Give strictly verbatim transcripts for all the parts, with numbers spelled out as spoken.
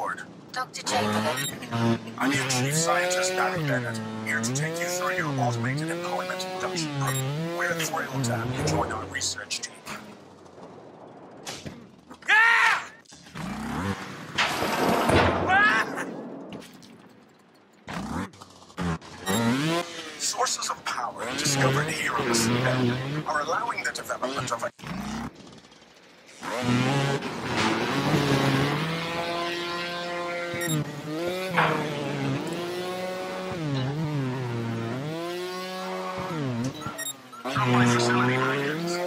aboard. Doctor Chamberlain. I'm your chief scientist, Barry Bennett, here to take you through your automated employment induction program. We're thrilled to have you join our research team. Ah! Ah! Sources of power discovered here on the seabed are allowing the development of a... From my facility hydrants.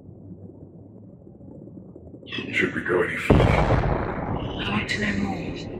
Should we go any further? I'd like to know more.